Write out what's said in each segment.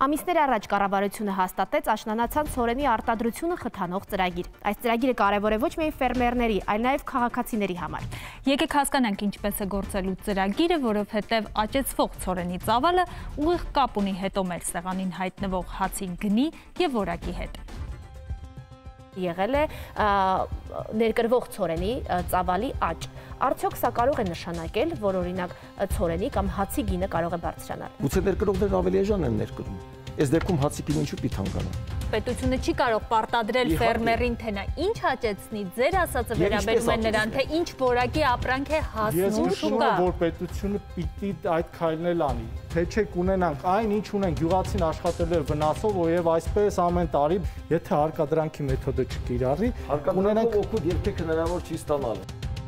Ամիսներ առաջ կառավարությունը հաստատեց աշնանացան ցորենի արտադրությունը խթանող ծրագիր։ Այս ծրագիրը կարևոր է ոչ միայն ֆերմերների, այլ նաև քաղաքացիների համար։ Եկեք հասկանանք ինչպես է գործելու ծրագիրը, որովհետև աճեցվող ցորենի ծավալը ուղիղ կապ ունի հետո մեր սեղանին հայտնվող հացի գնի եւ որակի հետ։ Եղել է ներկրվող ցորենի ծավալի աճ։ Արդյոք սա կարող է նշանակել, որ օրինակ ցորենի կամ հացի գինը կարող է բարձրանալ։ Գուցե ներկրողներն ավելի էժան են ներկրում։ Այս դեպքում հացի գինը ինչու պիտի թանկանա։ Պետությունը չի կարող պարտադրել ֆերմերին, թե նա ինչ աճեցնի, ձեր ասածը վերաբերում է նրան, թե ինչ որակի ապրանք է հասնում շուկա։ Ես որ պետությունը պիտի այդ քայլն անի, թե չէ կունենանք այն ինչ ունեն գյուղացին աշխատելու վնասով եւ այսպես ամեն տարի, եթե հարկադրանքի մեթոդը չկիրառի, կունենանք օգուտ երբեք հնարավոր չի ստանալ։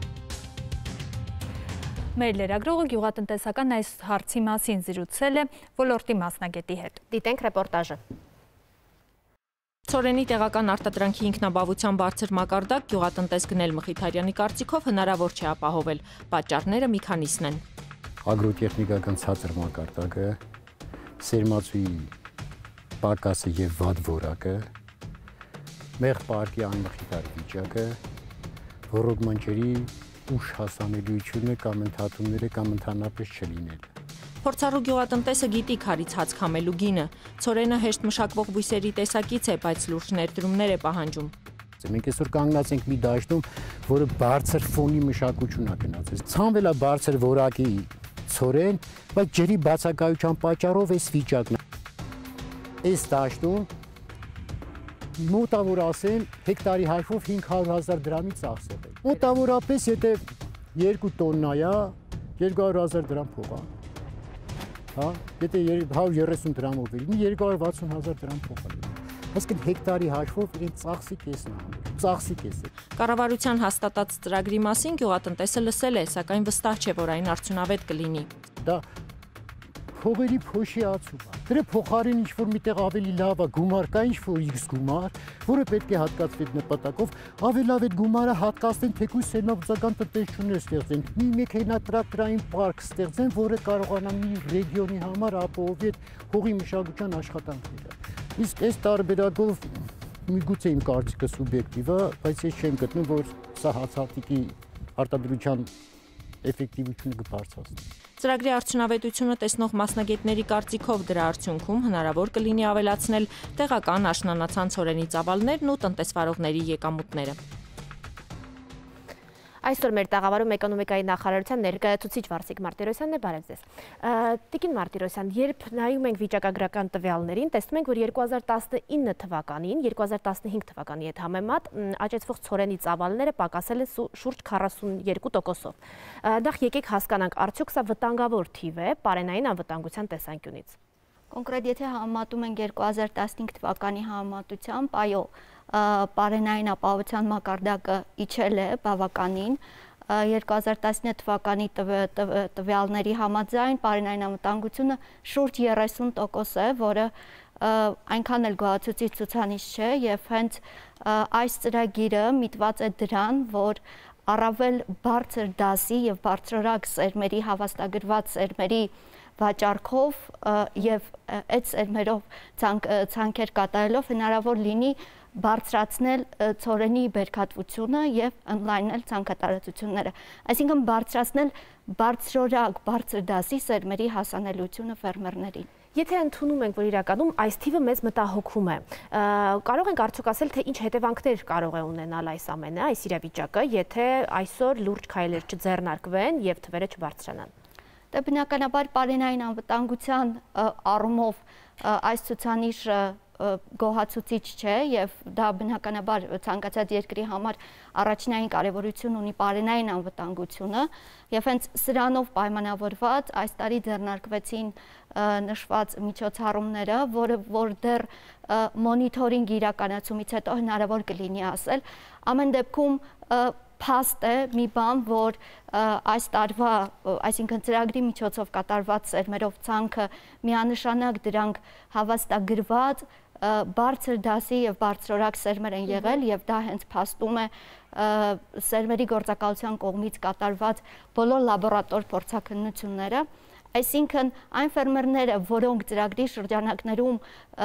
Մեր լրագրողը գյուղատնտեսական այս հարցի մասին զրուցել է ոլորտի մասնագետի հետ։ Դիտենք ռեպորտաժը։ Ցորենի տեղական արտադրանքի ինքնաբավության բարձր մակարդակ գյուղատնտես Գնել Մխիթարյանի կարծիքով հնարավոր չէ ապահովել։ Պատճառները մի քանիսն են։ Ագրոտեխնիկական ցածր մակարդակը, սերմացուի պակասը եւ վատ որակը, մեղ պարկի անմխիթար վիճակը, ռոռոգման ջրի ուշ հասանելիությունը կամ ընդհատումները կամ ընդհանրապես չլինելը։ Փորձառու գյուղատնտեսը գիտի քարից հաց քամելու գինը։ Ցորենը հեշտ մշակվող բույսերի տեսակից է, բայց լուրջ ներդրումներ է պահանջում։ Մենք այսօր կանգնած ենք մի դաշտում, որը բարձր ֆոնի մշակություն է գնացել։ Ցանվել է բարձր որակի ցորեն, բայց ջրի բացակայության պատճառով այս վիճակն է։ Այս դաշտում մոտավոր ասեմ հեկտարի հաշվով 500,000 դրամի ծախսել է։ Մոտավորապես եթե 2 տոննա է 200,000 դրամ փող է։ Հա, եթե 130 դրամով լինի 260,000 դրամ փող է։ Այսինքն հեկտարի հաշվով իրեն ծախսի կեսն է։ Ծախսի կեսը։ Կառավարության հաստատած ծրագրի մասին գյուղատնտեսը լսել է, սակայն վստահ չէ, որ այն արդյունավետ կլինի։ Դա փողերի փոշիացում է։ Դրա փոխարեն ինչ-որ միտեղ ավելի լավ է գումար կա, ինչ-որ X գումար, որը պետք է հատկացվի նպատակով, ավելի լավ է գումարը հատկացնեն թեկուզ սերմաբուծական տնտեսություններ ստեղծեն, մի մեքենատրակտորային պարկ ստեղծեն, որը կարողանա մի ռեգիոնի համար ապահովի այդ հողի մշակության աշխատանքները։ Իսկ այս տարբերակով միգուցե իմ կարծիքը սուբյեկտիվ է, բայց ես չեմ գտնում, որ սա հացահատիկի արտադրության էֆեկտիվությունը կբարձրացնի։ Ծրագրի արդյունավետությունը տեսնող մասնագետների կարծիքով դրա արդյունքում հնարավոր կլինի ավելացնել տեղական աշնանացան ցորենի ծավալներն ու տնտեսվարողների եկամուտները։ Այսօր մեր տաղավարում էկոնոմիկայի նախարարության ներկայացուցիչ Վարսիկ Մարտիրոսյանն է, բարև ձեզ։ Տիկին Մարտիրոսյան, երբ նայում ենք վիճակագրական տվյալներին, տեսնում ենք, որ 2019 թվականին, 2015 թվականի հետ համեմատ աճեցվող ցորենի ծավալները պակասել են շուրջ 42%-ով։ Նախ եկեք հասկանանք, արդյոք սա վտանգավոր թիվ է պարենային անվտանգության տեսանկյունից։ Կոնկրետ եթե համեմատում ենք 2015 թվականի համեմատությամբ, այո, պարենային ապահովության մակարդակը իջել է բավականին, 2019 թվականի տվյալների համաձայն պարենային անվտանգությունը շուրջ 30% է, որը այնքան էլ գոհացուցիչ ցուցանիշ չէ եւ հենց այս ծրագիրը միտված է դրան, որ առավել բարձր դասի եւ բարձրորակ սերմերի հավաստագրված սերմերի վաճառքով եւ այդ սերմերով ցանքեր կատարելով հնարավոր լինի բարձրացնել ցորենի բերքատվությունը եւ ընդլայնել ցանքատարածությունները, այսինքն բարձրացնել բարձրորակ բարձր դասի սերմերի հասանելիությունը ֆերմերներին։ Եթե ընդունում ենք, որ իրականում այս թիվը մեզ մտահոգում է, կարող ենք արդյոք ասել, թե ինչ հետևանքներ կարող է ունենալ այս ամենը, այս իրավիճակը, եթե այսօր լուրջ քայլեր չձեռնարկվեն եւ թվերը չբարձրանան։ Դե բնականաբար պարենային անվտանգության առումով այս ցուցանիշը գոհացուցիչ չէ եւ դա բնականաբար ցանկացած երկրի համար առաջնային կարեւորություն ունի պարենային անվտանգությունը եւ հենց սրանով պայմանավորված այս տարի ձեռնարկվեցին նշված միջոցառումները, որ դեռ մոնիթորինգ իրականացումից հետո հնարավոր կլինի ասել, ամեն դեպքում փաստ է մի բան, որ այս տարվա, այսինքն ծրագրի միջոցով կատարված սերմերով ցանքը միանշանակ դրանք հավաստագրված բարձր դասի եւ բարձրորակ սերմեր են եղել եւ դա հենց փաստում է սերմերի գործակալության կողմից կատարված բոլոր լաբորատոր փորձաքննությունները Այսինքն այն ֆերմերները, որոնք ծրագրի շրջանակներում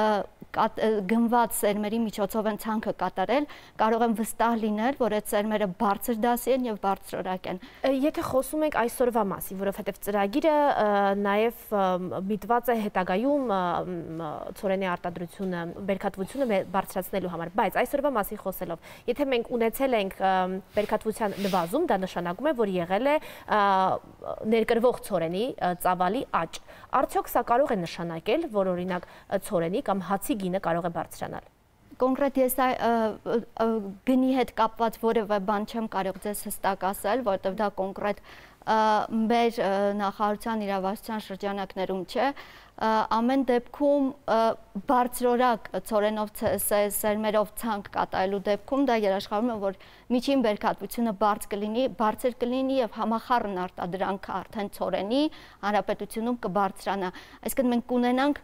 գնված սերմերի միջոցով են ցանքը կատարել, կարող են վստահ լինել, որ այդ սերմերը բարձր դասի են եւ բարձրորակ են։ Եթե խոսում ենք այսօրվա մասին, որովհետեւ ծրագիրը նաեւ միտված է հետագայում ցորենի արտադրությունը, բերքատվությունը բարձրացնելու համար, բայց այսօրվա մասին խոսելով, եթե մենք ունեցել ենք բերքատվության նվազում, դա նշանակում է, որ եղել է ներկրվող ցորենի ծավալի աճ։ Արդյոք սա կարող է նշանակել, որ օրինակ ցորենի կամ հացի գինը կարող է բարձրանալ։ Կոնկրետ ես գնի հետ կապված որևէ բան չեմ կարող ձեզ հստակ ասել, որովհետև դա կոնկրետ մեր նախարարության իրավասության շրջանակներում չէ, ամեն դեպքում բարձրորակ ցորենով սերմերով ցանկ կատարելու դեպքում դա երաշխավորում է, որ միջին բերքատվությունը բարձր կլինի եւ համախառն արտադրանքը արդեն ցորենի հանրապետությունում կբարձրանա։ Այսինքն մենք կունենանք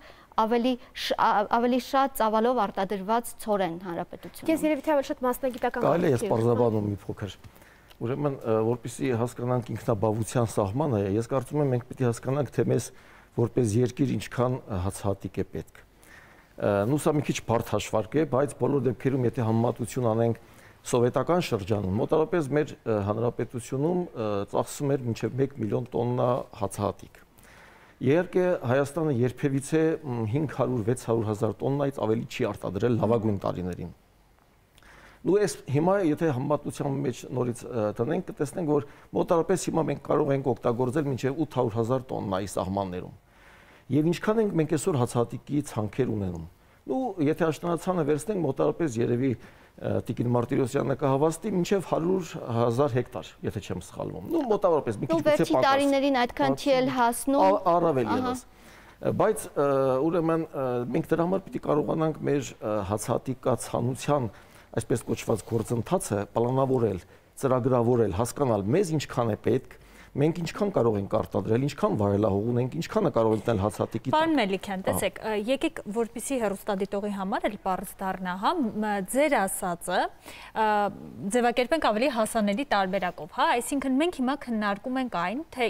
ավելի շատ ծավալով արտադրված ցորեն հանրապետությունում։ Ես երևի թե ավելի շատ մասնագիտական կարելի է ես բարձրաբանում մի փոքր։ Ուրեմն, որպեսզի հասկանանք ինքնաբավության սահմանը, ես կարծում եմ մենք պետք է հասկանանք, թե մեզ որպես երկիր ինչքան հացահատիկ է պետք։ Նու սա մի քիչ բարդ հաշվարկ է, բայց բոլոր դեպքերում, եթե համեմատություն անենք սովետական շրջանում, մոտավորապես մեր հանրապետությունում ծախսում էր մինչև 1 միլիոն տոննա հացահատիկ։ Իհարկե Հայաստանը երբևիցե 500-600 հազար տոննայից ավելի չի արտադրել լավագույն տարիներին։ Ու այս հիմա եթե համեմատության մեջ նորից տնենք, կտեսնենք, որ մոտավորապես հիմա մենք կարող ենք օգտագործել մինչև 800,000 տոննայի սահմաններում։ Եվ ինչքան ենք մենք այսօր հացահատիկի ցանքեր ունենում։ Ու եթե աշնանացանը վերցնենք, մոտավորապես երևի Տիկին Մարտիրոսյանը կհավաստի մինչև 100,000 հեկտար, եթե չեմ սխալվում։ Ու մոտավորապես մի քիչ գուցե վերջի տարիներին այդքան չի էլ հասնում։ Առավել ևս։ Բայց ուրեմն մենք դրա համար պիտի կարողանանք մեր հացահատիկացանության այսպես կոչված գործընթացը պլանավորել, ծրագրավորել, հասկանալ մեզ ինչքան է պետք, մենք ինչքան կարող ենք արտադրել, ինչքան վարելահող ունենք, ինչքան կարող ենք տնել հացահատիկի։ Պարոն Մելիքյան, տեսեք, եկեք որպեսզի հեռուստադիտողի համար էլ պարզ դառնա, հա, ձեր ասածը ձևակերպենք ավելի հասանելի տարբերակով, հա, այսինքն մենք հիմա քննարկում ենք այն, թե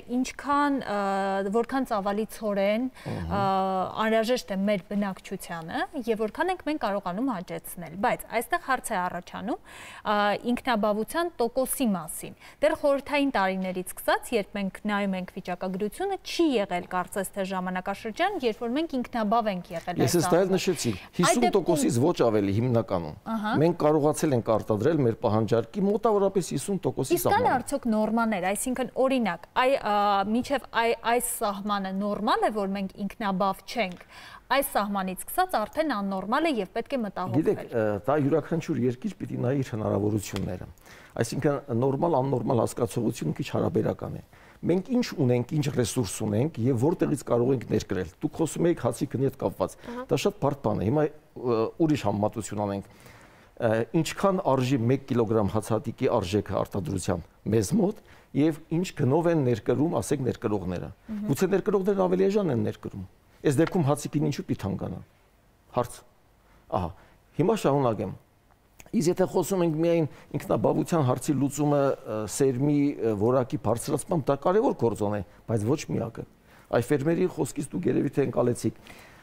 որքան ծավալի ցորեն անհրաժեշտ է մեր բնակչությանը եւ որքան ենք մենք կարողանում հաճեցնել, բայց այստեղ հարց է առաջանում ինքնաբավության տոկոսի մասին։ Դեռ խորհրդային տարիներից սկսած, երբ մենք նայում ենք վիճակագրությունը, չի եղել կարծես թե ժամանակաշրջան, երբ որ մենք ինքնաբավ ենք եղել։ Ես այս այլ նշեցի, 50%-ից ոչ ավելի հիմնականում։ Մենք կարողացել ենք արտադրել մեր պահանջարկի մոտավորապես 50%-ի սահմանը։ Իսկ կան արդյոք նորմաներ, այսինքն օրինակ, մինչև այս սահմանը նորմալ է, որ մենք ինքնաբավ չենք, այս սահմանից սկսած արդեն աննորմալ է եւ պետք է մտահոգվել։ Գիտեք, դա յուրաքանչյուր երկիր պիտի նայի իր հնարավորությունները։ Այսինքն նորմալ աննորմալ հասկացողությունը քիչ հարաբերական է։ Մենք ինչ ունենք, ինչ ռեսուրս ունենք եւ որտեղից կարող ենք ներկրել։ Դուք խոսում եք հացի գնի հետ կապված։ Դա շատ բարդ բան է։ Հիմա ուրիշ համեմատություն անենք։ Ինչքան արժի 1 կիլոգրամ հացահատիկի արժեքը արտադրության մեզ մոտ եւ ինչ գնով են ներկրում, ասենք ներկրողները։ Գուցե ներկրողներն ավելի էժան են ներկրում։ Այս դեպքում հացի գինը ինչու պիտի թանկանա։ Հարց։ Ահա, հիմա շարունակեմ։ Իսկ եթե խոսում ենք միայն ինքնաբավության հարցի լուծումը սերմի որակի բարձրացման, դա կարևոր գործոն է, բայց ոչ միակը։ Այ ֆերմերի խոսքից դուք երևի թե ընկալեցիք,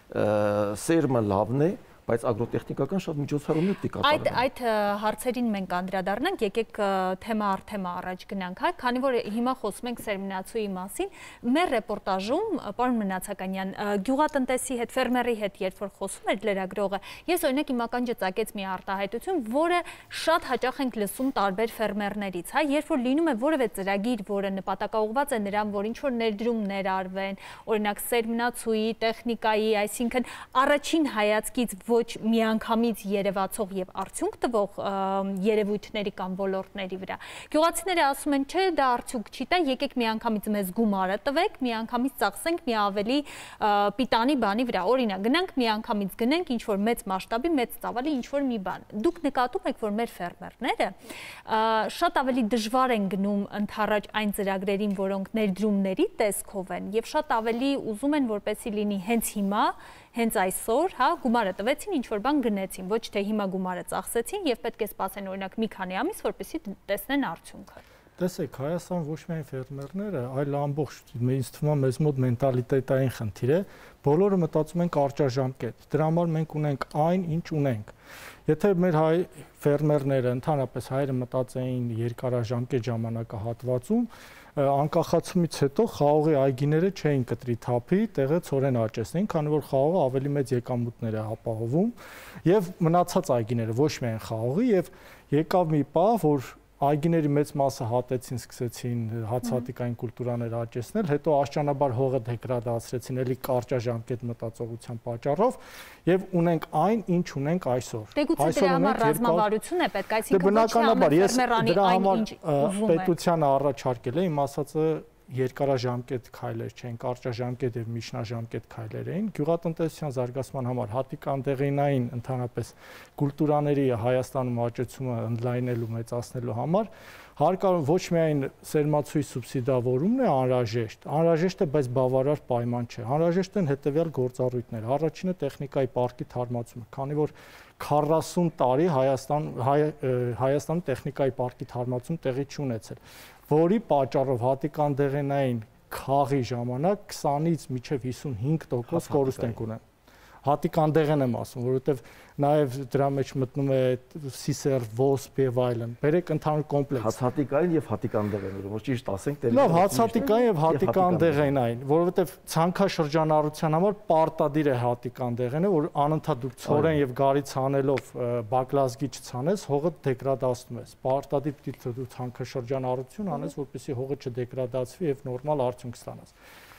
սերմը լավն է, բայց ագրոտեխնիկական շատ միջոցառումներ պիտի կատարվեն։ Այդ հարցերին մենք անդրադառնանք, եկեք թեմա առ թեմա առաջ գնանք, հա, քանի որ հիմա խոսում ենք սերմնացուի մասին, մեր ռեպորտաժում, պարոն Մնացականյան, գյուղատնտեսի հետ, ֆերմերի հետ, երբ որ խոսում էր լրագրողը, ես օրինակ իմ ականջը ծակեց մի արտահայտություն, որը շատ հաճախ ենք լսում տարբեր ֆերմերներից, հա, երբ որ լինում է որևէ ծրագիր, որը նպատակաուղղված է նրան, որ ինչ որ ներդրումներ արվեն, օրինակ սերմնացուի, տեխնիկայի, այսինքն առաջին հայացքից ոչ միանգամից երևացող եւ արդյունք տվող երևույթների կամ ոլորտների վրա։ Գյուղացիները ասում են, չէ, դա արդյունք չի տա, եկեք միանգամից մեզ գումարը տվեք, միանգամից ծախսենք մի ավելի պիտանի բանի վրա։ Օրինակ, գնանք միանգամից գնենք ինչ որ մեծ մասշտաբի, մեծ ծավալի ինչ որ մի բան։ Դուք նկատում եք, որ մեր ֆերմերները շատ ավելի դժվար են գնում ընդառաջ այն ծրագրերին, որոնք ներդրումների տեսքով են եւ շատ ավելի ուզում են, որպեսզի լինի հենց հիմա, հենց այսօր, հա, գումարը տվեցին, ինչ որ բան գնեցին, ոչ թե հիմա գումարը ծախսեցին եւ պետք է սպասեն օրինակ մի քանի ամիս, որպեսզի տեսնեն արդյունքը։ Տեսեք, Հայաստան ոչ միայն ֆերմերները, այլ ամբողջ ինձ թվում է մեզ մոտ մենտալիտետային խնդիր է, բոլորը մտածում են կարճաժամկետ։ Դրա համար մենք ունենք այն, ինչ ունենք։ Եթե մեր հայ ֆերմերները, ընդհանրապես հայերը մտածեին երկարաժամկետ ժամանակահատվածում, անկախացումից հետո խաղողի այգիները չէին կտրի թափի, տեղը ցորեն աճեցնեին, քանի որ խաղողը ավելի մեծ եկամուտներ է ապահովում, եւ մնացած այգիները ոչ միայն խաղողի, եւ եկավ մի պահ, որ այգիների մեծ մասը հատեցին, սկսեցին հացահատիկային կուլտուրաներ աճեցնել, հետո աշճանաբար հողը դեգրադացրեցին էլի կարճաժամկետ մտածողության պատճառով եւ ունենք այն, ինչ ունենք այսօր։ Դե գուցե դրա համար ռազմավարություն է պետք, այսինքն ոչ թե ամեն ֆերմերանի այն ինչ ուզում է։ Պետությանը առաջարկել է, իմ ասածը երկարաժամկետ քայլեր չեն, կարճաժամկետ եւ միջնաժամկետ քայլեր էին։ Գյուղատնտեսության զարգացման համար հատիկանդեղինային ընդհանրապես կուլտուրաների Հայաստանում աճեցումը ընդլայնելու, մեծացնելու համար հարկավոր ոչ միայն սերմացույց սուբսիդավորումն է անհրաժեշտ է, բայց բավարար պայման չէ։ Անհրաժեշտ են հետեւյալ գործառույթներ։ Առաջինը տեխնիկայի պարկի թարմացումը, քանի որ 40 տարի Հայաստանում տեխնիկայի պարկի թարմացում տեղի չունեցել, որի պատճառով հատիկանդեղենային խաղի ժամանակ 20-ից մինչև 55% կորուստ ենք ունեն։ Հատիկանդեղեն եմ ասում, որովհետև նաև դրա մեջ մտնում է սիսեր, ոսպ եւ այլն։ Բերեք ընդհանուր կոմպլեքս։ Հացահատիկային եւ հատիկանդեղեն, որ ճիշտ ասենք, լավ, հացահատիկային եւ հատիկանդեղենային, որովհետև ցանքաշրջանառության համար պարտադիր է հատիկանդեղենը, որ անընդհատ դուք ցորեն եւ գարից հանելով բակլազգի չցանես, հողը դեգրադացնում ես։ Պարտադիր պիտի դու ցանքաշրջանառություն անես, որպեսզի հողը չդեգրադացվի եւ նորմալ արդյունք ստանաս։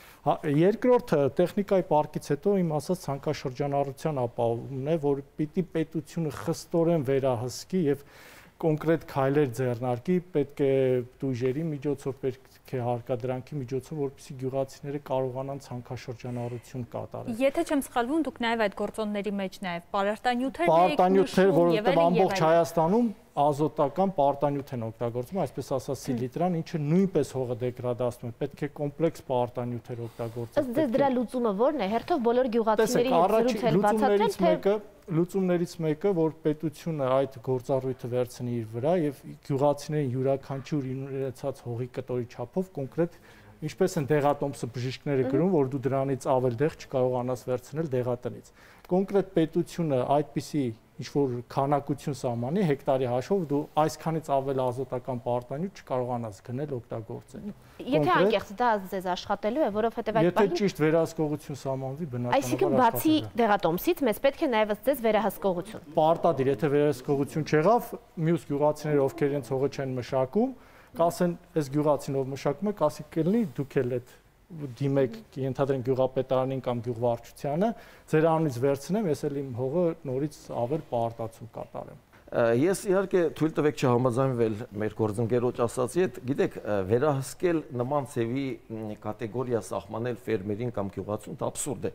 Երկրորդը տեխնիկայի պարկից հետո իմ ասած ցանկաշրջանառության ապահովումն է, որ պիտի պետությունը խստորեն վերահսկի եւ կոնկրետ քայլեր ձեռնարկի, պետք է դույժերի միջոցով, պետք է հարկադրանքի միջոցով, որպեսզի գյուղացիները կարողանան ցանկաշրջանառություն կատարել։ Եթե չեմ սխալվում, դուք նաև այդ գործոնների մեջ նաև պարարտանյութեր պարարտանյութեր, որովհետև ամբողջ Հայաստանում ազոտական պարտանյութ են օգտագործում, այսպես ասած սիլիտրան, ինչը նույնպես հողը դեգրադացնում է, պետք է կոմպլեքս պարտանյութեր օգտագործել։ Ըստ ձեզ դրա լուծումը ո՞րն է։ Հերթով բոլոր գյուղացիների հետ զրուցել, բացատրել, թե լուծումներից մեկը, որ պետությունը այդ գործառույթը վերցնի իր վրա եւ գյուղացիներին յուրաքանչյուր ունեցած հողի կտորի չափով կոնկրետ ինչպես են դեղատոմսը բժիշկները գրում, որ դու դրանից ավել դեղ չկարողանաս վերցնել դեղատնից։ Կոնկրետ պետությունը այդպիսի ինչ-որ քանակություն սահմանի հեկտարի հաշվով դու այսքանից ավել ազոտական պարտանյութ չկարողանաս գնել օգտագործել։ Եթե անկեղծ դա ձեզ աշխատելու է, որովհետև այդ Եթե ճիշտ վերահսկողություն սահմանվի, բնականաբար այսինքն բացի դեղատոմսից մեզ պետք է նաև ըստ ձեզ վերահսկողություն։ Պարտադիր, եթե վերահսկողություն չեղավ, մյուս գյուղացիները, ովքեր իրենց հողը չեն մշակում, կասեն, այս գյուղացին ով մշակում է, կասի կլինի դուք էլ այդ դիմեք ենթադրենք գյուղապետարանին կամ գյուղվարչությանը, ձեր անունից վերցնեմ, ես էլ իմ հողը նորից ավել պարտացում կատարեմ։ Ես իհարկե թույլ տվեք չհամաձայնվել մեր գործընկերոջ ասածի հետ, գիտեք, վերահսկել նման ծևի կատեգորիա սահմանել ֆերմերին կամ գյուղացուն դա աբսուրդ է։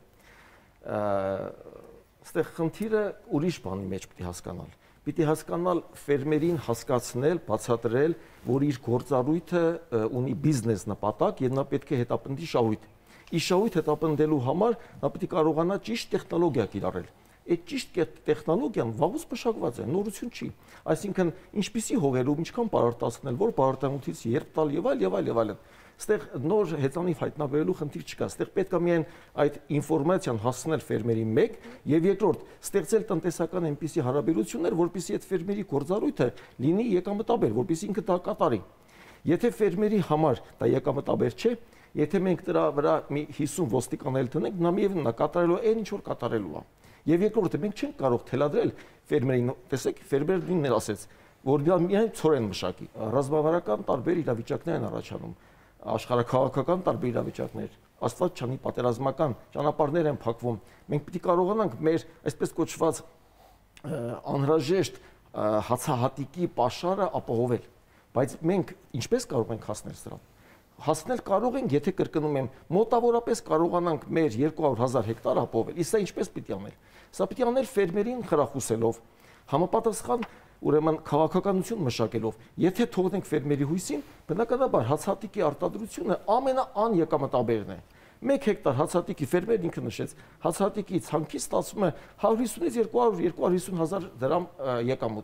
Այստեղ խնդիրը ուրիշ բանի մեջ պիտի հասկանալ։ Պիտի հասկանալ ֆերմերին հասկացնել, բացատրել, որ իր գործառույթը ունի բիզնես նպատակ եւ նա պետք է հետապնդի շահույթ։ Իր շահույթ հետապնդելու համար նա պետք է կարողանա ճիշտ տեխնոլոգիա կիրառել։ Այդ ճիշտ տեխնոլոգիան վաղուց մշակված է, նորություն չի։ Այսինքն ինչպիսի հողերում ինչքան պարարտացնել, որ պարարտանյութից երբ տալ եւ այլ եւ այլ եւ այլն։ Այստեղ նոր հեծանիվ հայտնաբերելու խնդիր չկա։ Այստեղ պետք է միայն այդ ինֆորմացիան հասցնել ֆերմերի մեկ եւ երկրորդ ստեղծել տնտեսական այնպիսի հարաբերություններ, որպեսզի այդ ֆերմերի գործառույթը լինի եկամտաբեր, որպեսզի ինքը դա կատարի։ Եթե ֆերմերի համար դա եկամտաբեր չէ, եթե մենք դրա վրա մի 50 ոստիկանել տնենք, նա միևնույն է կատարելու այն ինչ որ կատարելու է։ Եվ երկրորդը մենք չենք կարող թելադրել ֆերմերին, տեսեք, ֆերմերն ինքն ասեց, որ դա միայն ցորեն մշակի։ Ռազմավարական տարբեր իրավիճակներ են առաջանում, աշխարհաքաղաքական տարբեր իրավիճակներ, Աստված չանի պատերազմական ճանապարհներ են փակվում։ Մենք պիտի կարողանանք մեր այսպես կոչված անհրաժեշտ հացահատիկի պաշարը ապահովել, բայց մենք ինչպես կարող ենք հասնել սրան։ Հասնել կարող ենք, եթե կրկնում եմ, մոտավորապես կարողանանք մեր 200,000 հեկտար ապահովել։ Իսկ սա ինչպես պիտի անել։ Սա պիտի անել ֆերմերին խրախուսելով, համապատասխան ուրեմն քաղաքականություն մշակելով։ Եթե թողնենք ֆերմերի հույսին, բնականաբար հացահատիկի արտադրությունը ամենաանեկամտաբերն է։ 1 հեկտար հացահատիկի ֆերմերն ինքը նշեց, հացահատիկի ցանքի ստացվում է 150-ից 200-250,000 դրամ եկամուտ։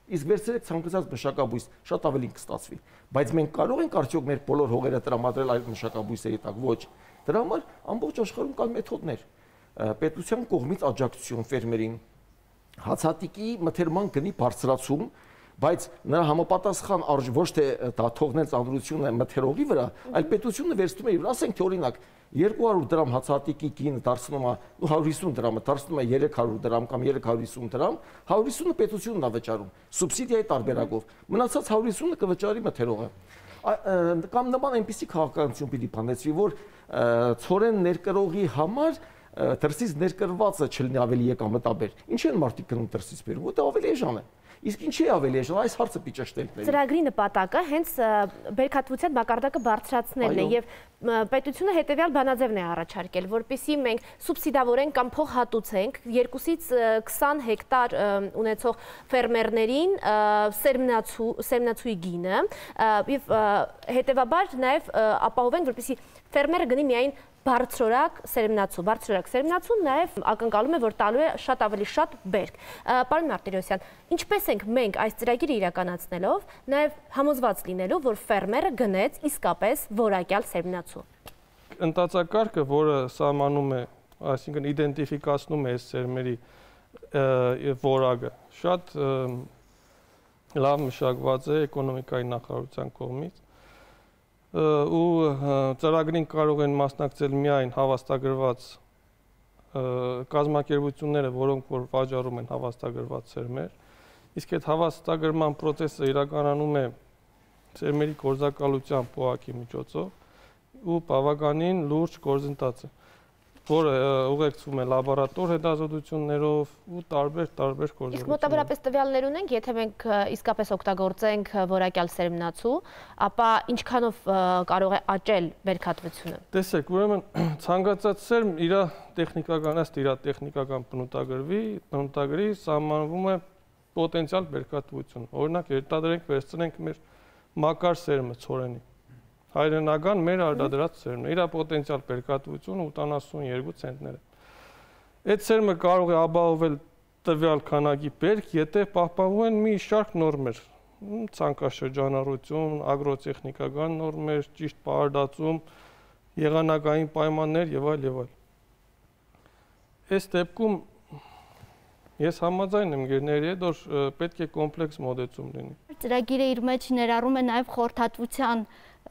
Իսկ վերցրեք ցանկացած մշակաբույս, շատ ավելին կստացվի։ Բայց մենք կարող ենք արդյոք մեր բոլոր հողերը տրամադրել այլ մշակաբույսերի տակ, ոչ։ Դրա համար ամբողջ աշխարհում կան մեթոդներ։ Պետության կողմից աջակցություն ֆերմերին, հացատիկի մթերման գնի բարձրացում, բայց նրա համապատասխան ոչ թե դա թողնել ծանրությունը մթերողի վրա, այլ պետությունը վերցնում է եւ ասենք թե օրինակ 200 դրամ հացատիկի գինը դարձնում է 150 դրամը դարձնում է 300 դրամ կամ 350 դրամ, 150-ը պետությունն է վճարում սուբսիդիայի տարբերակով, մնացած 150-ը կվճարի մթերողը։ Կամ նման այնպիսի քաղաքականություն պիտի բանեցվի, որ ցորեն ներկրողի համար դրսից ներկրվածը չլինի ավելի եկամտաբեր։ Ինչ են մարդիկ գնում դրսից բերում, որտեղ ավելի էժան է։ Իսկ ինչի ավելի էժան, այս հարցը պիճաշտելն է։ Ծրագրի նպատակը հենց բերքատվության մակարդակը բարձրացնելն է եւ պետությունը հետեւյալ բանաձևն է առաջարկել, որպեսզի մենք սուբսիդավորենք կամ փոխհատուցենք 2-ից 20 հեկտար ունեցող ֆերմերներին սերմնացուի գինը եւ հետեւաբար նաեւ ապահովենք, որպեսզի ֆերմերը գնի միայն բարձրորակ սերմնացու նաև ակնկալում է, որ տալու է շատ ավելի շատ բերք։ Պարոն Մարտիրոսյան, ինչպես ենք մենք այս ծրագիրը իրականացնելով նաև համոզված լինելու, որ ֆերմերը գնեց իսկապես որակյալ սերմնացու։ Ընթացակարգը, որը սահմանում է, այսինքն իդենտիֆիկացնում է այս սերմերի որակը, շատ լավ մշակված է էկոնոմիկայի նախարարության կողմից ու ծրագրին կարող են մասնակցել միայն հավաստագրված կազմակերպությունները, որոնք որ վաճառում են հավաստագրված սերմեր, իսկ այդ հավաստագրման process-ը իրականանում է սերմերի գործակալության փոխակի միջոցով ու բավականին լուրջ գործընթաց է, որը ուղեկցվում է լաբորատոր հետազոտություններով ու տարբեր գործողություններով։ Իսկ մոտավորապես տվյալներ ունենք, եթե մենք իսկապես օգտագործենք որակյալ սերմնացու, ապա ինչքանով կարող է աճել բերքատվությունը։ Տեսեք, ուրեմն ցանկացած սերմ իր տեխնիկական բնութագրի սահմանվում է պոտենցիալ բերքատվություն։ Օրինակ, երթադրենք վերցնենք մեր մակար սերմը ցորենի։ Հայրենական մեր արտադրած սերմն է, իր պոտենցիալ բերքատվությունը 82 ցենտներ է։ Այդ սերմը կարող է ապահովել տվյալ քանակի բերք, եթե պահպանվում են մի շարք նորմեր, ցանկաշրջանառություն, ագրոտեխնիկական նորմեր, ճիշտ պարարտացում, եղանակային պայմաններ եւ այլ եւ այլ։ Այս դեպքում ես համաձայն եմ գերների հետ, որ պետք է կոմպլեքս մոտեցում լինի։ Ծրագիրը իր մեջ ներառում է նաև խորհրդատվության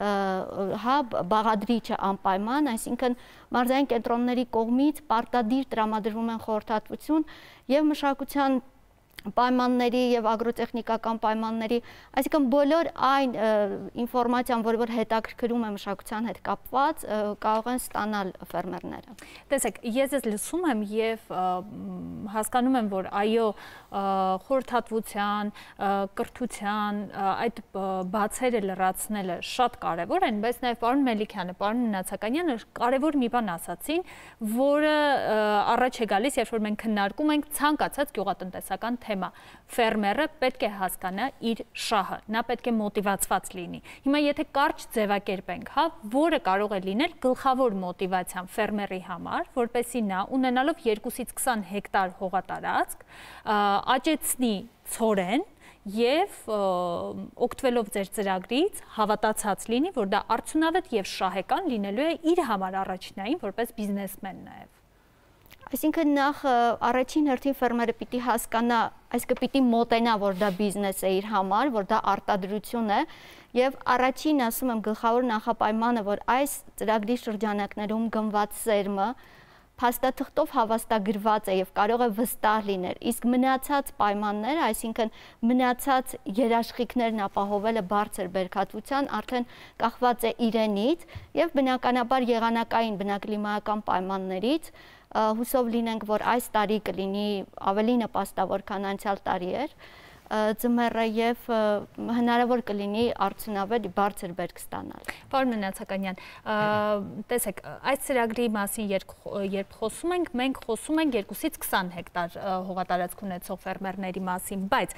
բաղադրիչը անպայման, այսինքն մարզային կենտրոնների կողմից պարտադիր տրամադրվում են խորհրդատվություն եւ մշակության պայմանների եւ ագրոտեխնիկական պայմանների, այսինքն բոլոր այն ինֆորմացիան, որ հետաքրքրում է մշակության հետ կապված, կարող են ստանալ ֆերմերները։ Տեսեք, ես լսում եմ եւ հասկանում եմ, որ այո, խորհրդատվության, կրթության այդ բացերը լրացնելը շատ կարեւոր են, բայց նաեւ պարոն Մելիքյանը, պարոն Մնացականյանը կարեւոր մի բան ասացին, որը առաջ է գալիս, երբ որ մենք քննարկում ենք ցանկացած գյուղատնտեսական թեմա։ Ֆերմերը պետք է հասկանա իր շահը, նա պետք է մոտիվացված լինի։ Հիմա եթե կարճ ձևակերպենք, որը կարող է լինել գլխավոր մոտիվացիան ֆերմերի համար, որպեսզի նա ունենալով 2-ից 20 հեկտար հողատարածք, աճեցնի ցորեն եւ օգտվելով ձեր ծրագրից հավատացած լինի, որ դա արդյունավետ եւ շահեկան լինելու է իր համար առաջնային որպես բիզնեսմեն նաեւ։ Այսինքն նախ առաջին հերթին ֆերմերը պիտի հասկանա, այսինքն պիտի մոտենա, որ դա բիզնես է իր համար, որ դա արտադրություն է եւ առաջին ասում եմ գլխավոր նախապայմանը, որ այս ծրագրի շրջանակներում գնված սերմը փաստաթղթով հավաստագրված է եւ կարող է վստահ լինել, իսկ մնացած պայմանները, այսինքն մնացած երաշխիքներն ապահովելը բարձր բերքատվության արդեն կախված է իրենից եւ բնականաբար եղանակային բնակլիմայական պայմաններից հուսով լինենք, որ այս տարի կլինի ավելի նպաստավոր, քան անցյալ տարի էր, ձմեռը եւ հնարավոր կլինի արդյունավետ բարձր բերք ստանալ։ Պարոն Մնացականյան, տեսեք, այս ծրագրի մասին երբ խոսում ենք, մենք խոսում ենք 2-ից 20 հեկտար հողատարածք ունեցող ֆերմերների մասին, բայց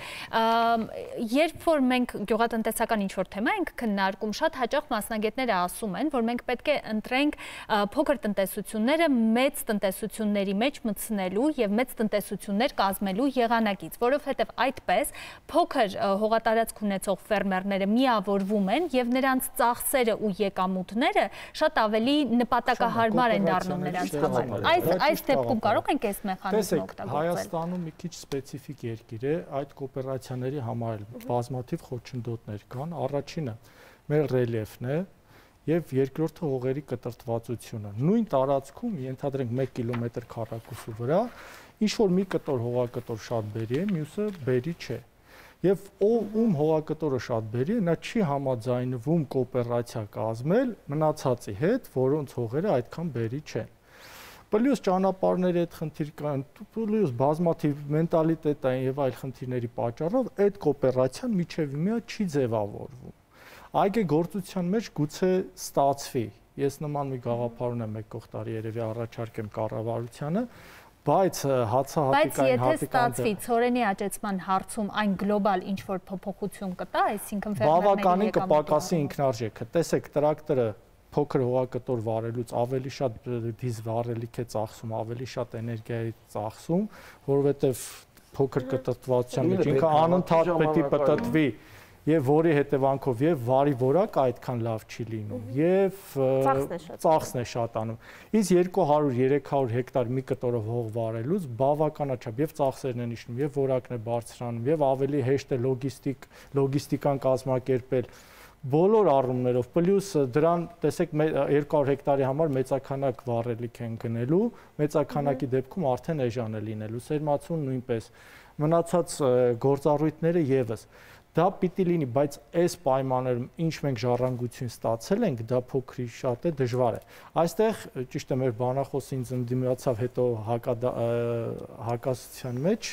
երբ որ մենք գյուղատնտեսական ինչ-որ թեմա ենք քննարկում, շատ հաճախ մասնագետները ասում են, որ մենք պետք է ընտրենք փոքր տնտեսությունները մեծ տնտեսությունների մեջ մտցնելու եւ մեծ տնտեսություններ կազմելու եղանակից, որովհետեւ այդպես փոքր հողատարածք ունեցող ֆերմերները միավորվում են եւ նրանց ծախսերը ու եկամուտները շատ ավելի նպատակահարմար են դառնում նրանց համար։ Այս դեպքում կարող ենք այս մեխանիզմը օգտագործել։ Հայաստանում մի քիչ սպეციფიկ երկիր է, այդ կոոպերացիաների համար բազմաթիվ խոչընդոտներ կան։ Առաջինը մեր ռելիեֆն է եւ երկրորդը հողերի կտրտվածությունը։ Նույն տարածքում ենթադրենք 1 կիլոմետր քառակուսու վրա ինչ որ մի կտոր հողակտոր շատ բերի է, մյուսը բերի չէ։ Եվ ում հողակտորը շատ բերի է, նա չի համաձայնվում կոոպերացիա կազմել մնացածի հետ, որոնց հողերը այդքան բերի չեն։ Պլյուս ճանապարհների այդ խնդիր կան, պլյուս բազմաթիվ մենտալիտետային եւ այլ խնդիրների պատճառով այդ կոոպերացիան միջևի միա չի ձևավորվում։ Այգեգործության մեջ գուցե ստացվի։ Ես նման մի գաղափար ունեմ մեկ կողտարի երևի առաջարկեմ կառավարությանը, բայց հացահատիկային Բայց եթե ստացվի ցորենի աճեցման հարցում այն գլոբալ ինչ որ փոփոխություն կտա, այսինքն ֆերմերների բավականին կպակասի ինքնարժեքը։ Տեսեք, տրակտորը փոքր հողակտոր վարելուց ավելի շատ դիզ վարելիք է ծախսում, ավելի շատ էներգիա է ծախսում, որովհետև փոքր կտրտվածության մեջ ինքը անընդհատ պետք է պատտվի եւ որի հետևանքով եւ վարի որակը այդքան լավ չի լինում եւ ծախսն է շատանում։ Իսկ 200-300 հեկտար մի կտորով հող վարելուց բավականաչափ եւ ծախսերն են իջնում եւ որակն է բարձրանում եւ ավելի հեշտ է լոգիստիկան կազմակերպել բոլոր առումներով, պլյուս դրան տեսեք 200 հեկտարի համար մեծականակ վառելիք են գնելու, մեծականակի դեպքում արդեն էժան է լինելու, սերմացուն նույնպես, մնացած գործառույթները եւս դա պիտի լինի, բայց այս պայմաններում ինչ մենք ժառանգություն ստացել ենք, դա փոքրի շատ է դժվար է։ Այստեղ ճիշտ է մեր բանախոսը ինձ ընդդիմացավ հետո հակասության մեջ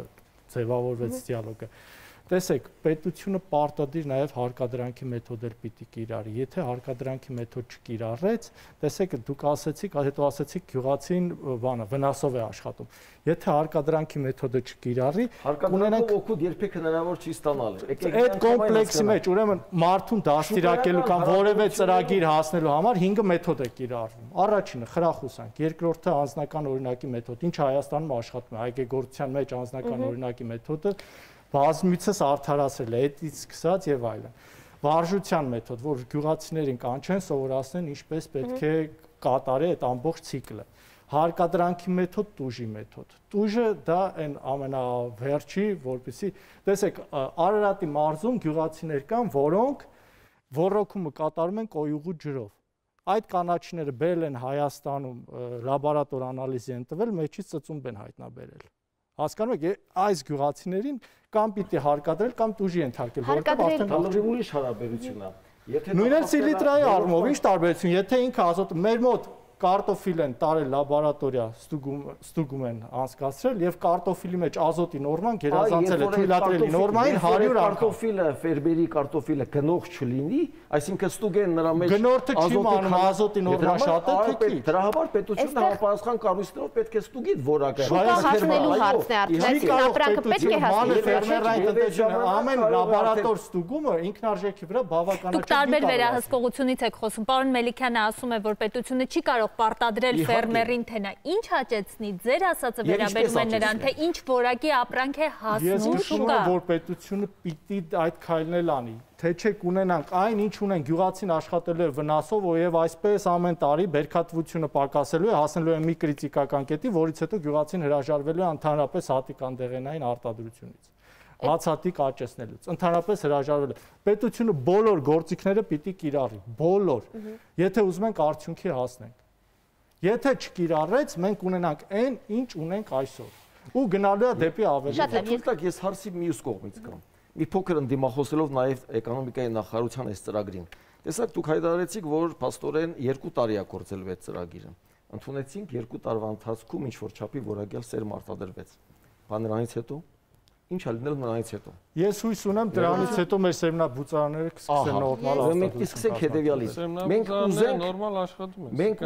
ձևավորվեց դիալոգը։ Տեսեք, պետությունը պարտադիր նաև հարկադրանքի մեթոդ էլ պիտի կիրառի։ Եթե հարկադրանքի մեթոդ չկիրառեց, տեսեք, դուք ասեցիք, հետո ասեցիք գյուղացին վնասով է աշխատում։ Եթե հարկադրանքի մեթոդը չկիրառի, կունենանք օգուտ երբեք հնարավոր չի ստանալ։ Այդ կոմպլեքսի մեջ, ուրեմն մարդուն դաստիարակելու կամ որևէ ծրագիր հասնելու համար 5 մեթոդ է կիրառվում։ Առաջինը խրախուսանք, երկրորդը անձնական օրինակի մեթոդ, ինչ Հայաստանում աշխատում է, այգեգործության մեջ անձնական օրինակի մեթոդը բազմիցս արդարացրել է, այդից սկսած եւ այլն։ Վարժության մեթոդ, որ գյուղացիներին կանչեն, սովորացնեն ինչպես պետք է կատարի այդ ամբողջ ցիկլը։ Հարկադրանքի մեթոդ, տուժի մեթոդ։ Տուժը դա այն ամենավերջի, որպեսզի տեսեք, Արարատի մարզում գյուղացիներ կան, որոնք ոռոգումը կատարում են կոյուղու ջրով։ Այդ կանաչիները բերել են Հայաստանում, լաբորատոր անալիզի են տվել, մեջից ծծումբ են հայտնաբերել։ Հասկանում եք, այս գյուղացիներին կամ պիտի հարկադրել կամ տուժի ենթարկել, որովհետև արդեն ուրիշ հարաբերություն է։ Նույնն էլ սիլիտրայի առումով ինչ տարբերություն, եթե ինքը ազոտ մեր մոտ կարտոֆիլ են տարել լաբորատորիա ստուգում են անցկացրել եւ կարտոֆիլի մեջ ազոտի նորման գերազանցել է թույլատրելի նորմային 100 անգամ։ Կարտոֆիլը ֆերմերի կարտոֆիլը գնող չլինի, այսինքն ստուգեն նրա մեջ գնորդը չի մանում ազոտի նորման շատ է թեքի։ Դրա համար պետությունը համապատասխան կառույցներով պետք է ստուգի որակը։ Հասնելու հարցն է արդեն ապրանքը պետք է հասնի ֆերմերային տնտեսությունը ամեն լաբորատոր ստուգումը ինքնարժեքի վրա բավականաչափ։ Դուք տարբեր վերահսկողությունից եք խոսում։ Պարոն Մելիքյանը ասում է, որ պետությունը չի կարող պարտադրել ֆերմերին, թե նա ինչ աճեցնի, ձեր ասածը վերաբերում է նրան, թե ինչ որակի ապրանք է հասնում շուկա։ Ես գիտեմ, որ պետությունը պիտի այդ քայլն անի, թե չէ կունենանք այն ինչ ունեն գյուղացին աշխատելու է վնասով, եւ այսպես ամեն տարի բերքատվությունը պակասելու է, հասնելու է մի կրիտիկական կետի, որից հետո գյուղացին հրաժարվելու է ընդհանրապես հատիկանդեղենային արտադրությունից։ Հացատիկ աճեցնելուց, ընդհանրապես հրաժարվել է։ Պետությունը բոլոր գործիքները պիտի կիրառի, բոլոր։ Եթե ուզում ենք արդյունքի հասնենք։ Եթե չկիրառեց, մենք ունենանք այն, ինչ ունենք այսօր։ Ու գնալու է դեպի ավելի։ Թույլտակ ես հարցի մյուս կողմից կամ մի փոքր ընդդիմախոսելով նաև էկոնոմիկայի նախարարության այս ծրագրին։ Տեսակ դուք հայտարարեցիք, որ փաստորեն 2 տարի է կորցրել այդ ծրագիրը։ Ընդունեցինք 2 տարվա ընթացքում ինչ որ չափի որակյալ սերմ արտադրվեց։ Բաներանից հետո ինչ է լինել նրանից հետո։ Ես հույս ունեմ դրանից հետո մեր սերմնաբուծարանները կսկսեն նորմալ աշխատել։ Մենք սկսենք հետևյալին։ Մենք ուզենք նորմալ աշխատում են։ Մենք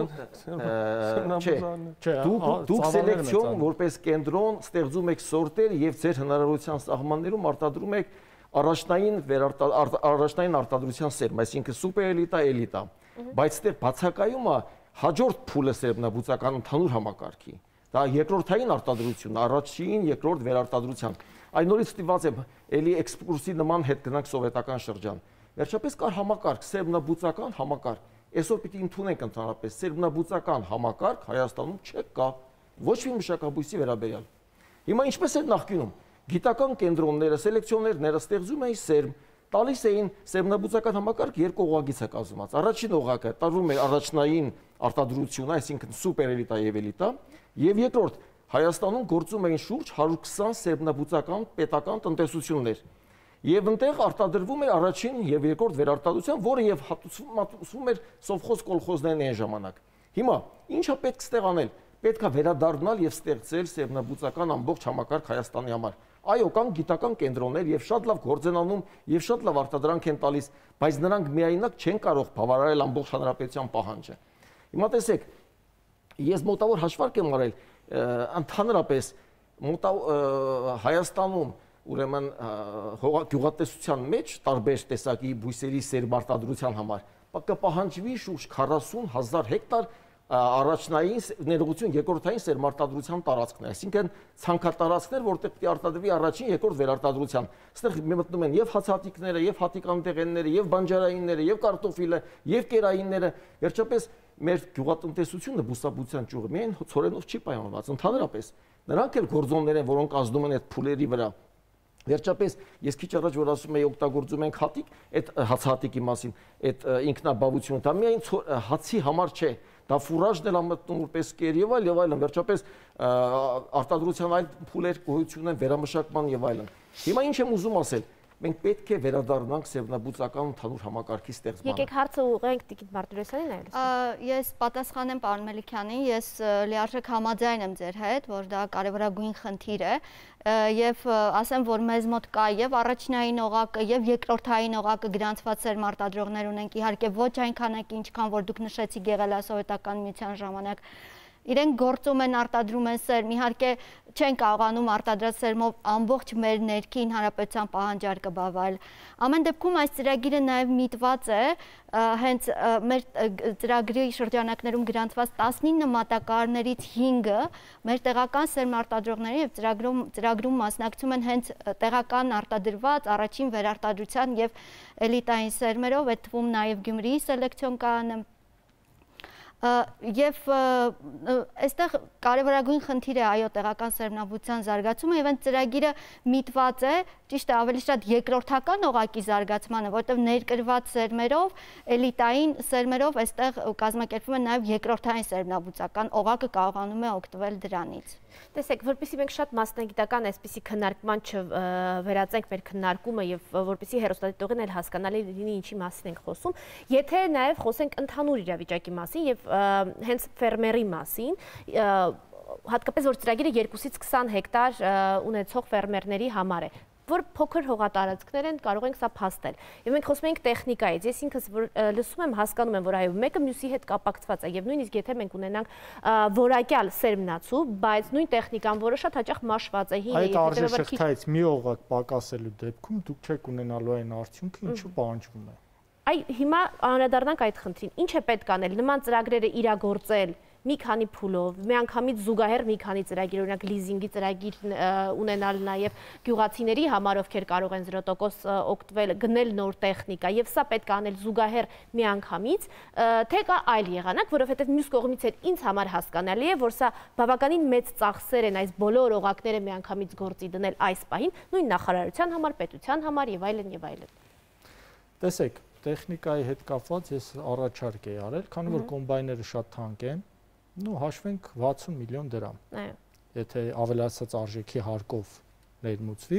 դուք սելեկցիոն որպես կենտրոն ստեղծում եք սորտեր եւ ձեր հնարավորության սահմաններում արտադրում եք առաջնային արտադրության սերմ, այսինքն սուպեր էլիտա, էլիտա։ Բայց դեռ բացակայում է հաջորդ փուլը սերմնաբուծական ընդհանուր համակարգի։ Դա երկրորդային արտադրություն, առաջին, երկրորդ վերարտադրության։ Այն նորից ստիված եմ էլի էքսկուրսի նման հետ գնանք սովետական շրջան։ Վերջապես կար համակարգ, սերմնաբուծական համակարգ։ Այսօր պիտի ընդունենք ընդհանրապես սերմնաբուծական համակարգ Հայաստանում չկա ոչ մի մշակաբույսի վերաբերյալ։ Հիմա ինչպես էր նախկինում։ Գիտական կենտրոնները, սելեկցիոներները ստեղծում էին սերմ, տալիս էին սերմնաբուծական համակարգ երկու օղակից է կազմված։ Առաջին օղակը տարվում էր առաջնային արտադրությունը, այսինքն սուպեր էլիտա եւ էլիտա, եւ երկրորդ Հայաստանում գործում էին շուրջ 120 սերմնաբուծական պետական տնտեսություններ։ Եվ այնտեղ արտադրվում էր առաջին եւ երկրորդ վերարտադրության, որը եւ հատուցվում էր սովխոզ կոլխոզներն այն ժամանակ։ Հիմա ինչա պետք ստեղ անել։ Պետք է վերադառնալ եւ ստեղծել սերմնաբուծական ամբողջ համակարգ Հայաստանի համար։ Այո, կան գիտական կենտրոններ եւ շատ լավ գործ են անում եւ շատ լավ արտադրանք են տալիս, բայց նրանք միայնակ չեն կարող բավարարել ամբողջ հանրապետության պահանջը։ Հիմա տեսեք, ես մոտավոր հաշվարկ եմ արել, ընդհանրապես Հայաստանում ուրեմն գյուղատնտեսության մեջ տարբեր տեսակի բույսերի սերմարտադրության համար կպահանջվի շուրջ 40,000 հեկտար առաջնային ներողություն երկրորդային սերմարտադրության տարածքներ, այսինքն ցանքատարածքներ, որտեղ պետք է արտադրվի առաջին, երկրորդ վերարտադրության։ Այստեղ մտնում են եւ հացահատիկները, եւ հատիկանդեղենները, եւ բանջարայինները, եւ կարտոֆիլը, եւ կերայինները։ Վերջապես մեր գյուղատնտեսությունը բուսաբուծության ճյուղը միայն ցորենով չի պայմանված, ընդհանրապես նրանք էլ գործոններ են, որոնք ազդում են այդ փուլերի վրա։ Վերջապես ես քիչ առաջ որ ասում եի օգտագործում ենք հատիկ, այդ հացահատիկի մասին, այդ ինքնաբավությունը, դա միայն հացի համար չէ, դա ֆուրաժն էլ ամտնում որպես կեր եւ այլն, վերջապես արտադրության այլ փուլեր գոյություն են, վերամշակման եւ այլն։ Հիմա ինչ եմ ուզում ասել, մենք պետք է վերադառնանք սերմնաբուծական ընդհանուր համակարգի ստեղծմանը։ Եկեք հարցը ուղղենք Տիկին Մարտիրոսյանին այլս։ Ես պատասխանեմ պարոն Մելիքյանին, ես լիարժեք համաձայն եմ ձեր հետ, որ դա կարևորագույն խնդիր է եւ ասեմ, որ մեզ մոտ կա եւ առաջնային օղակը եւ երկրորդային օղակը գրանցված սերմարտադրողներ ունենք, իհարկե ոչ այնքան ինչքան որ դուք նշեցիք Գեղելասովետական միության ժամանակ։ Իրենք գործում են, արտադրում են սերմ, իհարկե չեն կարողանում արտադրած սերմով ամբողջ մեր ներքին հանրապետության պահանջարկը բավարարել։ Ամեն դեպքում այս ծրագիրը նաև միտված է հենց մեր ծրագրի շրջանակներում գրանցված 19 մատակարարներից 5-ը մեր տեղական սերմարտադրողների եւ ծրագրում մասնակցում են հենց տեղական արտադրված առաջին վերարտադրության եւ էլիտային սերմերով, այդ թվում նաև Գյումրիի սելեկցիոն կայանը Եվ այստեղ կարևորագույն խնդիր է այո տեղական սերմնաբուծության զարգացումը եւ այն ծրագիրը միտված է ճիշտ է ավելի շատ երկրորդական օղակի զարգացմանը, որտեղ ներկրված սերմերով, էլիտային սերմերով այստեղ կազմակերպվում է նաեւ երկրորդային սերմնաբուծական օղակը կարողանում է օգտվել դրանից։ Տեսեք, որպեսզի մենք շատ մասնագիտական այսպիսի քննարկման չվերածենք մեր քննարկումը եւ որպեսզի հերոստատիտողին էլ հասկանալի լինի ինչի մասին ենք խոսում, եթե նաեւ խոսենք ընդհանուր իրավիճակի մասին եւ հենց ֆերմերի մասին, հատկապես որ ծրագիրը 2-ից 20 հեկտար ունեցող ֆերմերների համար է, որ փոքր հողատարածքներ են, կարող ենք սա փաստել։ Եվ մենք խոսում ենք տեխնիկայից, ես ինքս որ լսում եմ, հասկանում եմ, որ այո, մեկը մյուսի հետ կապակցված է եւ նույնիսկ եթե մենք ունենանք որակյալ սերմնացու, բայց նույն տեխնիկան, որը շատ հաճախ մաշված է, հին է, այդ արժեշտայից մի օղակ պակասելու դեպքում դուք չեք ունենալու այն արդյունքը, ինչը պահանջվում է։ Այ հիմա անդրադառնանք այդ խնդրին։ Ինչ է պետք անել նման ծրագրերը իրագործել մի քանի փուլով, միանգամից զուգահեռ մի քանի ծրագիր, օրինակ լիզինգի ծրագիր ունենալ նաև գյուղացիների համար, ովքեր կարող են 0% օգտվել, գնել նոր տեխնիկա, եւ սա պետք է անել զուգահեռ միանգամից, թե կա այլ եղանակ, որովհետեւ մյուս կողմից էլ ինձ համար հասկանալի է, որ սա բավականին մեծ ծախսեր են այս բոլոր օղակները միանգամից գործի դնել այս պահին, նույն նախարարության համար, պետության համար եւ այլն եւ այլն։ Տեսեք, տեխնիկայի հետ կապված ես առաջարկ էի արել, քանի որ կոմբայները շատ թանկ են, նու հաշվենք 60 միլիոն դրամ։ Այո։ Եթե ավելացած արժեքի հարկով ներմուծվի,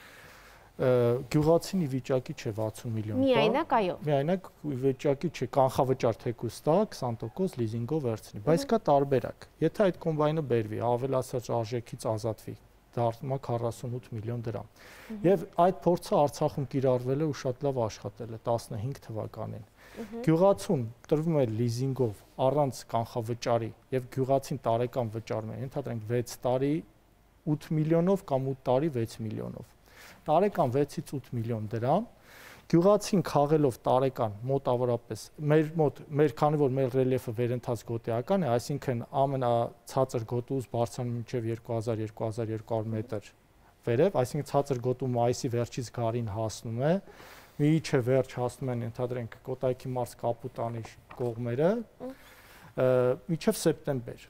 գյուղացին վիճակի չէ 60 միլիոն։ Միայնակ, այո։ Միայնակ վիճակի չէ, կանխավճար թեկուզ տա 20% լիզինգով վերցնի, բայց կա տարբերակ։ Եթե այդ կոմբայնը բերվի, ավելացած արժեքից ազատվի, դառնում է 48 միլիոն դրամ։ Եվ այդ փորձը Արցախում կիրառվել է ու շատ լավ աշխատել է 15 թվականին։ Գյուղացուն տրվում է լիզինգով առանց կանխավճարի եւ գյուղացին տարեկան վճարում է, ընդհանրենք 6 տարի 8 միլիոնով կամ 8 տարի 6 միլիոնով։ Տարեկան 6-ից 8 միլիոն դրամ գյուղացին քաղելով տարեկան մոտավորապես մեր քանի որ մեր ռելիեֆը վերընթաց գոտիական է, այսինքն ամենացածր գոտուց բարձրանում մինչև 2000-2200 մետր վերև, այսինքն ցածր գոտու մայիսի վերջից գարին հասնում է, միջև վերջ հասնում են ենթադրենք Կոտայքի մարզ Կապուտանի կողմերը, միջև սեպտեմբեր։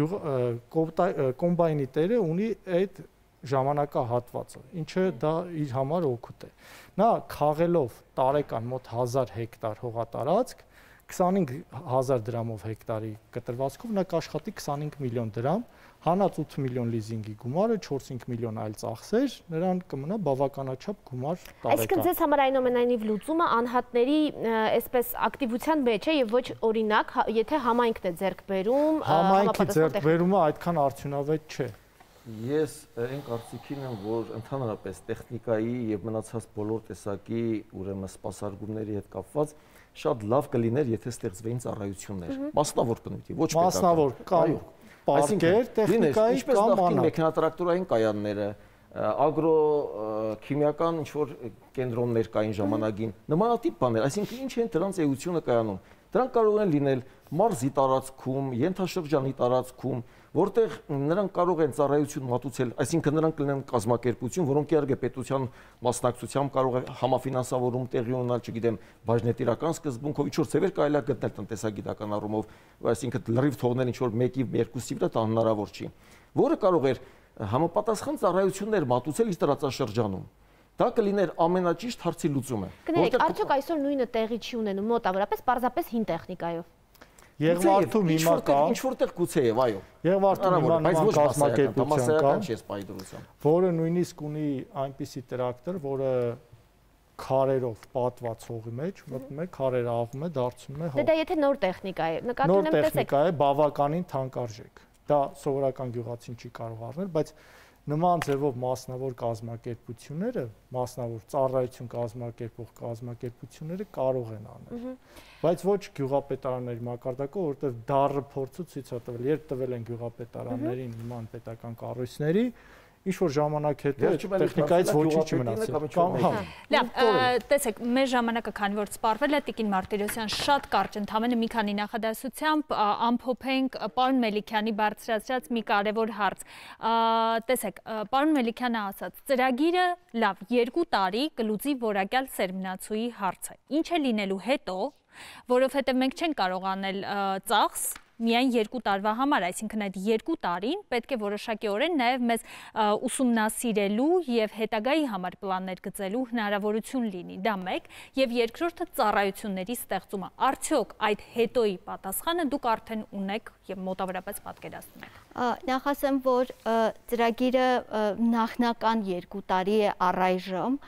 Կոմբայնի տերը ունի այդ ժամանակահատվածը, ինչը դա իր համար օգուտ է։ Նա քաղելով տարեկան մոտ 1000 հեկտար հողատարածք, 25000 դրամով հեկտարի կտրվածքով նա կաշխատի 25 միլիոն դրամ, հանած 8 միլիոն լիզինգի գումարը, 4-5 միլիոն այլ ծախսեր, նրան կմնա բավականաչափ գումար տարեկան։ Այսինքն ձեզ համար այնուամենայնիվ լուծումը անհատների այսպես ակտիվության մեջ է եւ ոչ օրինակ, եթե համայնքն է ձեռք բերում, համայնքի ձեռքբերումը այդքան արդյունավետ չէ։ Ես այն կարծիքին եմ, որ ընդհանրապես տեխնիկայի եւ մնացած բոլոր տեսակի ուրեմն սպասարկումների հետ կապված շատ լավ կլիներ, եթե ստեղծվեին ծառայություններ, մասնավոր բնույթի, ոչ պետական։ Մասնավոր կամ պարկեր, տեխնիկայի կամ անհատ մեքենատրակտորային կայանները, ագրո քիմիական ինչ-որ կենտրոններ կային ժամանակին, նմանատիպ բաներ, այսինքն ինչ են դրանց էությունը կայանում։ Դրանք կարող են լինել մարզի տարածքում, ենթաշրջանի տարածքում, որտեղ նրանք կարող են ծառայություն մատուցել, այսինքն նրանք կլինեն կազմակերպություն, որոնք իհարկե պետության մասնակցությամբ կարող է համաֆինանսավորում տեղի ունենալ, չգիտեմ, բաժնետիրական սկզբունքով, ինչ-որ ձևեր կարելի է գտնել տնտեսագիտական առումով, այսինքն լրիվ թողնել ինչ-որ մեկի, երկուսի վրա դա հնարավոր չի, որը կարող էր համապատասխան ծառայություններ մատուցել իր տարածաշրջանում։ Դա կլիներ ամենաճիշտ հարցի լուծումը։ Գնայք, արդյոք այսօր նույնը տեղի չի ունենում մոտավորապես պարզապես հին տեխնիկայով։ Եղվարդում հիմա կա, ինչ որտեղ գուցեև, այո։ Եղվարդում հիմա նման կազմակերպություն կա, որը նույնիսկ ունի այնպիսի տրակտոր, որը քարերով պատված հողի մեջ, մտնում է, քարերը աղում է, դարձնում է հող։ Դա եթե նոր տեխնիկա է, նկատի ունեմ, տեսեք։ Նոր տեխնիկա է, բավականին թանկարժեք։ Դա սովորական գյուղացին չի կարող առնել, բայց նման ձևով մասնավոր կազմակերպությունները, մասնավոր ծառայություն կազմակերպող կազմակերպությունները կարող են անել։ Բայց ոչ գյուղապետարանների մակարդակով, որովհետև դառը փորձը ցույց է տվել, երբ տվել են գյուղապետարաններին նման պետական կառույցների, ինչ-որ ժամանակ հետո տեխնիկայից ոչինչ չմնացել։ Լավ, տեսեք, մեր ժամանակը քանի որ սպառվել է, Տիկին Մարտիրոսյան, շատ կարճ ընդամենը մի քանի նախադասությամբ ամփոփենք պարոն Մելիքյանի բարձրացրած մի կարևոր հարց։ Տեսեք, պարոն Մելիքյանը ասաց, ծրագիրը լավ 2 տարի կլուծի որակյալ սերմնացուի հարցը։ Ինչ է լինելու հետո, որովհետև մենք չենք կարող անել ծախս միայն 2 տարվա համար, այսինքն այդ 2 տարին պետք է որոշակիորեն նաև մեզ ուսումնասիրելու եւ հետագայի համար պլաններ գծելու հնարավորություն լինի, դա մեկ, եւ երկրորդը ծառայությունների ստեղծումը։ Արդյոք այդ հետոյի պատասխանը դուք արդեն ունեք եւ մոտավորապես պատկերացնում եք։ Նախ ասեմ, որ ծրագիրը նախնական 2 տարի է առայժմ,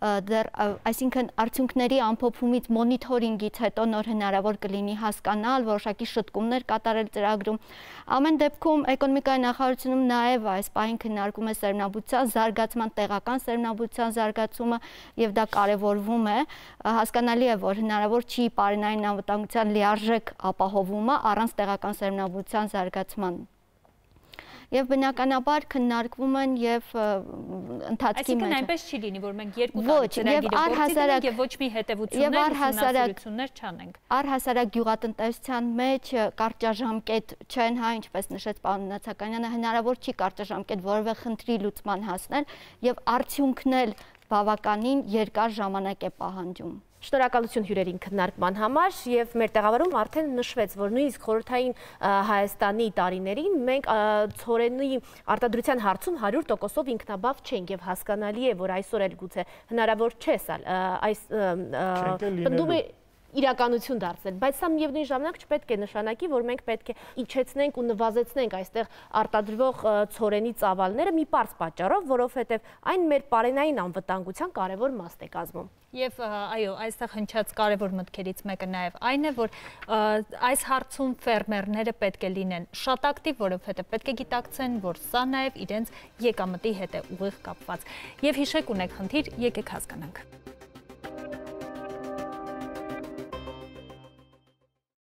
այսինքն արդյունքների ամփոփումից մոնիթորինգից հետո նոր հնարավոր կլինի հասկանալ, որոշակի շտկումներ կատարել ծրագրում։ Ամեն դեպքում էկոնոմիկայի նախարարությունում նաև այս պահին քննարկում է սերմնաբուծության զարգացման, տեղական սերմնաբուծության զարգացումը եւ դա կարեւորվում է։ Հասկանալի է, որ հնարավոր չի պարենային անվտանգության լիարժեք ապահովումը առանց տեղական սերմնաբուծության զարգացման։ Եվ բնականաբար քննարկվում են եւ ընթացքի մեջ։ Այսինքն այնպես չի լինի, որ մենք 2 տարի ծրագիրը գործենք եւ ոչ մի հետեւություններ ուսումնասիրություններ չանենք։ Առհասարակ գյուղատնտեսության մեջ կարճաժամկետ չեն, հա, ինչպես նշեց պարոն Նացականյանը, հնարավոր չի կարճաժամկետ որևէ խնդրի լուծման հասնել եւ արդյունքն էլ բավականին երկար ժամանակ է պահանջում։ Շնորհակալություն հյուրերին քննարկման համար եւ մեր տեղավորում արդեն նշվեց, որ նույնիսկ խորհրդային Հայաստանի տարիներին մենք ցորենի արտադրության հարցում 100%-ով ինքնաբավ չենք եւ հասկանալի է, որ այսօր էլ գուցե հնարավոր չէ սա այս պնդում է իրականություն դարձնել, բայց սա միևնույն ժամանակ չպետք է նշանակի, որ մենք պետք է իջեցնենք ու նվազեցնենք այստեղ արտադրվող ցորենի ծավալները մի պարզ պատճառով, որովհետև այն մեր պարենային անվտանգության կարևոր մաս է կազմում։ Եվ այո, այստեղ հնչած կարևոր մտքերից մեկը նաև այն է, որ այս հարցում ֆերմերները պետք է լինեն շատ ակտիվ, որովհետև պետք է գիտակցեն, որ սա նաև իրենց եկամտի հետ է ուղիղ կապված։ Եվ հիշեք ունեք խնդիր, եկեք հասկանանք։